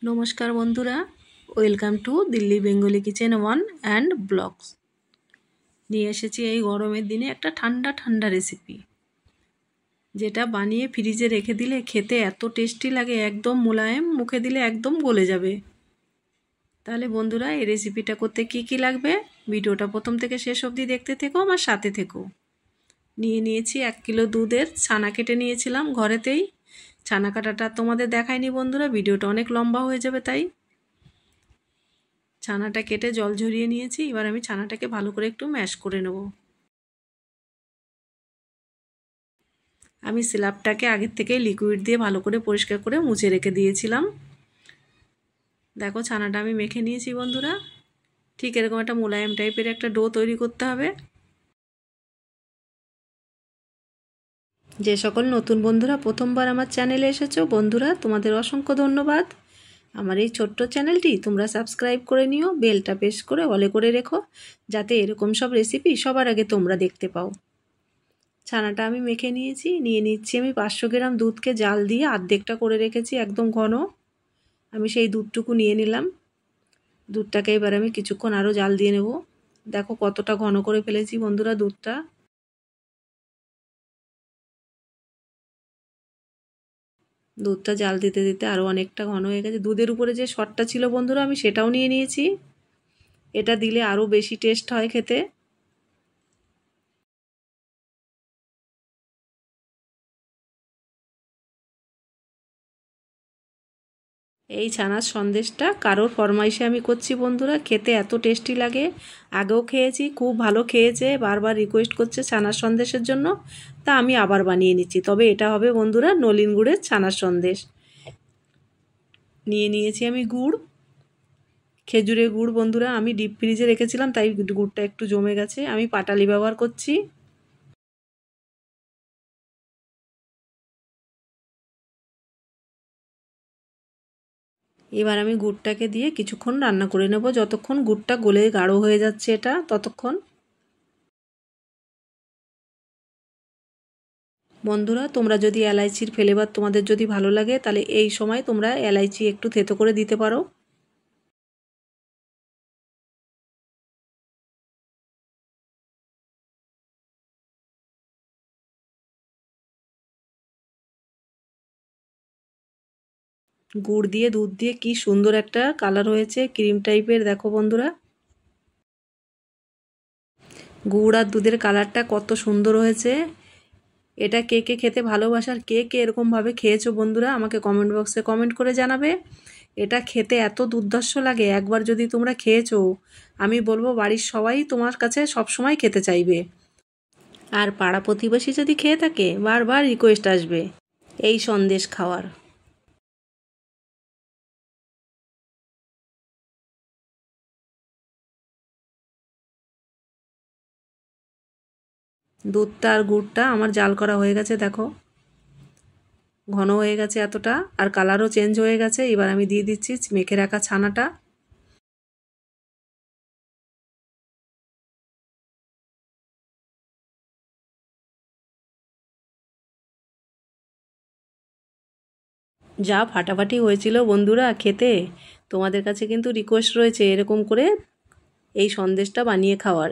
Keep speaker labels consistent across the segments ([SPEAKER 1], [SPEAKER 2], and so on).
[SPEAKER 1] নমস্কার বন্ধুরা, welcome to Delhi Bengali kitchen one and blogs. নিয়ে এসেছি এই গরমের দিনে একটা ঠান্ডা ঠান্ডা রেসিপি, যেটা বানিয়ে ফ্রিজে রেখে দিলে খেতে এত টেস্টি লাগে, একদম মোলায়েম, মুখে দিলে একদম গলে যাবে। তাহলে বন্ধুরা, এই রেসিপিটা করতে কি কি লাগবে ভিডিওটা প্রথম থেকে শেষ অবধি দেখতে থেকো, আমার সাথে থেকো। নিয়ে নিয়েছি 1 কিলো দুধের ছানা, কেটে নিয়েছিলাম ঘরেতেই। ছানা কাটাটা তোমাদের দেখায়নি বন্ধুরা, ভিডিওটা অনেক লম্বা হয়ে যাবে, তাই ছানাটা কেটে জল ঝরিয়ে নিয়েছি। এবার আমি ছানাটাকে ভালো করে একটু ম্যাশ করে নেব। আমি স্ল্যাবটাকে আগের থেকেই লিকুইড দিয়ে ভালো করে পরিষ্কার করে মুছে রেখে দিয়েছিলাম। দেখো, ছানাটা আমি মেখে নিয়েছি বন্ধুরা। ঠিক এরকম একটা মোলায়েম টাইপের একটা ডো তৈরি করতে হবে। যে সকল নতুন বন্ধুরা প্রথমবার আমার চ্যানেলে এসেছো, বন্ধুরা তোমাদের অসংখ্য ধন্যবাদ। আমার এই ছোট্ট চ্যানেলটি তোমরা সাবস্ক্রাইব করে নিও, বেলটা প্রেস করে অলে করে রেখো, যাতে এরকম সব রেসিপি সবার আগে তোমরা দেখতে পাও। ছানাটা আমি মেখে নিয়েছি। নিয়ে নিচ্ছি আমি 500 গ্রাম দুধকে জাল দিয়ে অর্ধেকটা করে রেখেছি, একদম ঘন। আমি সেই দুধটুকু নিয়ে নিলাম। দুধটাকে এবার আমি কিছুক্ষণ আরও জাল দিয়ে নেব। দেখো কতটা ঘন করে ফেলেছি বন্ধুরা দুধটা। দুধটা জাল দিতে দিতে আরও অনেকটা ঘন হয়ে গেছে। দুধের উপরে যে সরটা ছিল বন্ধুরা, আমি সেটাও নিয়ে নিয়েছি। এটা দিলে আরও বেশি টেস্ট হয় খেতে। এই ছানার সন্দেশটা কারোর ফরমাইশে আমি করছি বন্ধুরা, খেতে এত টেস্টি লাগে। আগেও খেয়েছি, খুব ভালো খেয়েছে, বারবার রিকোয়েস্ট করছে ছানার সন্দেশের জন্য, তা আমি আবার বানিয়ে নিচ্ছি। তবে এটা হবে বন্ধুরা নলেন গুড়ের ছানার সন্দেশ। নিয়ে নিয়েছি আমি গুড়, খেজুরের গুড় বন্ধুরা। আমি ডিপ ফ্রিজে রেখেছিলাম, তাই গুড়টা একটু জমে গেছে। আমি পাটালি ব্যবহার করছি। এবার আমি গুড়টাকে দিয়ে কিছুক্ষণ রান্না করে নেব, যতক্ষণ গুড়টা গলে গাঢ় হয়ে যাচ্ছে এটা ততক্ষণ। বন্ধুরা, তোমরা যদি এলাইচির ফ্লেভার তোমাদের যদি ভালো লাগে, তাহলে এই সময় তোমরা এলাইচি একটু থেতো করে দিতে পারো। গুড় দিয়ে দুধ দিয়ে কি সুন্দর একটা কালার হয়েছে, ক্রিম টাইপের। দেখো বন্ধুরা, গুড় আর দুধের কালারটা কত সুন্দর হয়েছে। এটা কে কে খেতে ভালোবাসার, কে কে এরকমভাবে খেয়েছো বন্ধুরা, আমাকে কমেন্ট বক্সে কমেন্ট করে জানাবে। এটা খেতে এত দুর্ধর্ষ লাগে, একবার যদি তোমরা খেয়েছো, আমি বলবো বাড়ির সবাই তোমার কাছে সবসময় খেতে চাইবে। আর পাড়া প্রতিবেশী যদি খেয়ে থাকে, বারবার রিকোয়েস্ট আসবে এই সন্দেশ খাওয়ার। দুধটা আর গুড়টা আমার জাল করা হয়ে গেছে, দেখো ঘন হয়ে গেছে এতটা, আর কালারও চেঞ্জ হয়ে গেছে। এবার আমি দিয়ে দিচ্ছি মেখে রাখা ছানাটা। যা ফাটাফাটি হয়েছিল বন্ধুরা খেতে, তোমাদের কাছে কিন্তু রিকোয়েস্ট রয়েছে এরকম করে এই সন্দেশটা বানিয়ে খাওয়ার।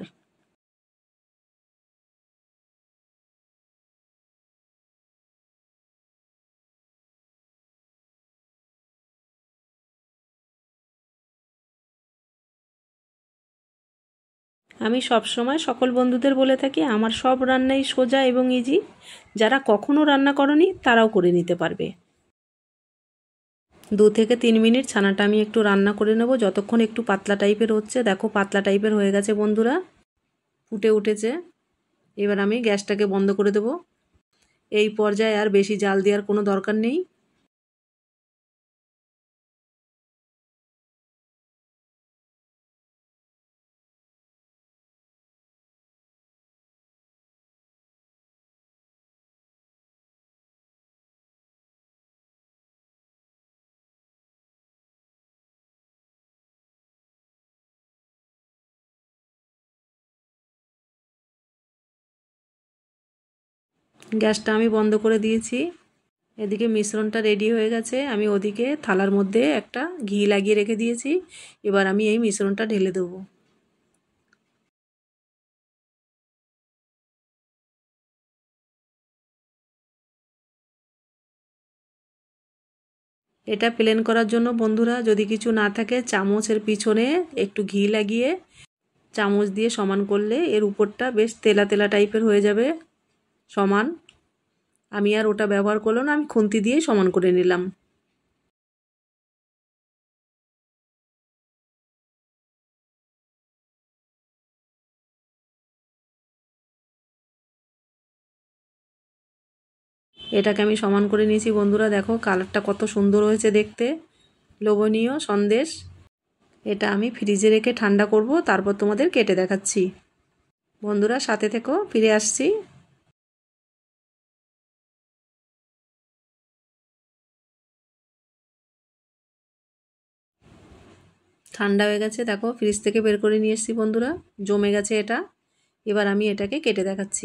[SPEAKER 1] আমি সব সময় সকল বন্ধুদের বলে থাকি, আমার সব রান্নাই সোজা এবং ইজি। যারা কখনো রান্না করনি তারাও করে নিতে পারবে। 2 থেকে 3 মিনিট ছানাটা আমি একটু রান্না করে নেব, যতক্ষণ একটু পাতলা টাইপের হচ্ছে। দেখো পাতলা টাইপের হয়ে গেছে বন্ধুরা, ফুটে উঠেছে। এবার আমি গ্যাসটাকে বন্ধ করে দেব। এই পর্যায়ে আর বেশি জাল দেওয়ার কোনো দরকার নেই। গ্যাসটা আমি বন্ধ করে দিয়েছি। এদিকে মিশ্রণটা রেডি হয়ে গেছে, আমি ওদিকে থালার মধ্যে একটা ঘি লাগিয়ে রেখে দিয়েছি। এবার আমি এই মিশ্রণটা ঢেলে দেবো। এটা প্লেন করার জন্য বন্ধুরা যদি কিছু না থাকে, চামচের পিছনে একটু ঘি লাগিয়ে চামচ দিয়ে সমান করলে এর উপরটা বেশ তেলা তেলা টাইপের হয়ে যাবে সমান। আমি আর ওটা ব্যবহার করলাম না, আমি খুন্তি দিয়েই সমান করে নিলাম। এটাকে আমি সমান করে নিয়েছি বন্ধুরা। দেখো কালারটা কত সুন্দর হয়েছে দেখতে, লোভনীয় সন্দেশ। এটা আমি ফ্রিজে রেখে ঠান্ডা করব, তারপর তোমাদের কেটে দেখাচ্ছি। বন্ধুরা সাথে থেকো, ফিরে আসছি। ঠান্ডা হয়ে গেছে, দেখো ফ্রিজ থেকে বের করে নিয়ে এসেছি বন্ধুরা, জমে গেছে এটা। এবার আমি এটাকে কেটে দেখাচ্ছি।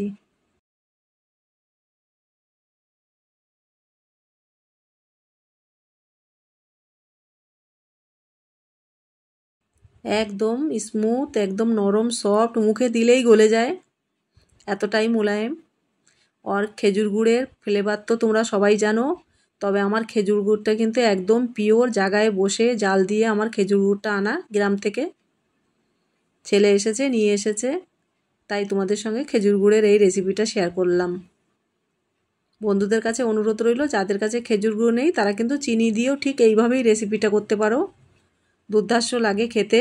[SPEAKER 1] একদম স্মুথ, একদম নরম সফট, মুখে দিলেই গলে যায়, এতটাই মোলায়েম। আর খেজুর গুড়ের ফ্লেভার তো তোমরা সবাই জানো, তবে আমার খেজুর গুড়টা কিন্তু একদম পিওর জায়গায় বসে জাল দিয়ে আমার খেজুর গুড়টা আনা গ্রাম থেকে। ছেলে এসেছে নিয়ে এসেছে, তাই তোমাদের সঙ্গে খেজুর গুড়ের এই রেসিপিটা শেয়ার করলাম। বন্ধুদের কাছে অনুরোধ রইল, যাদের কাছে খেজুর গুড় নেই তারা কিন্তু চিনি দিয়েও ঠিক এইভাবেই রেসিপিটা করতে পারো, দুর্ধর্ষ লাগে খেতে।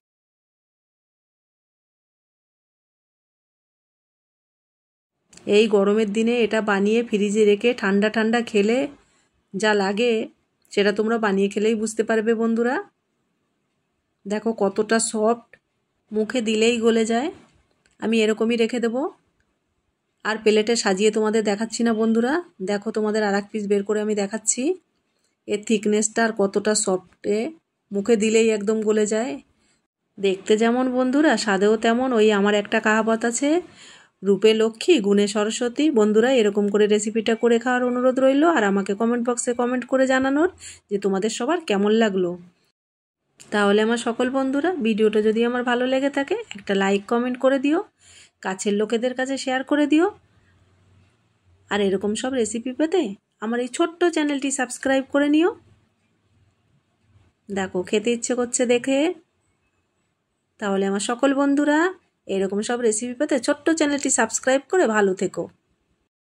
[SPEAKER 1] এই গরমের দিনে এটা বানিয়ে ফ্রিজে রেখে ঠান্ডা ঠান্ডা খেলে যা লাগে সেটা তোমরা বানিয়ে খেলেই বুঝতে পারবে বন্ধুরা। দেখো কতটা সফট, মুখে দিলেই গলে যায়। আমি এরকমই রেখে দেবো, আর প্লেটে সাজিয়ে তোমাদের দেখাচ্ছি না বন্ধুরা। দেখো তোমাদের আর এক পিস বের করে আমি দেখাচ্ছি, এর থিকনেসটা আর কতটা সফটে, মুখে দিলেই একদম গলে যায়। দেখতে যেমন বন্ধুরা স্বাদেও তেমন। ওই আমার একটা কাহাবত আছে, রূপে লক্ষ্মী গুণে সরস্বতী। বন্ধুরা এরকম করে রেসিপিটা করে খাওয়ার অনুরোধ রইল, আর আমাকে কমেন্ট বক্সে কমেন্ট করে জানানোর যে তোমাদের সবার কেমন লাগলো। তাহলে আমার সকল বন্ধুরা, ভিডিওটা যদি আমার ভালো লেগে থাকে একটা লাইক কমেন্ট করে দিও, কাছের লোকেদের কাছে শেয়ার করে দিও। আর এরকম সব রেসিপি পেতে আমার এই ছোট্ট চ্যানেলটি সাবস্ক্রাইব করে নিও। দেখো খেতে ইচ্ছে করছে দেখে। তাহলে আমার সকল বন্ধুরা এরকম সব রেসিপি পেতে ছোট্ট চ্যানেলটি সাবস্ক্রাইব করে ভালো থেকো।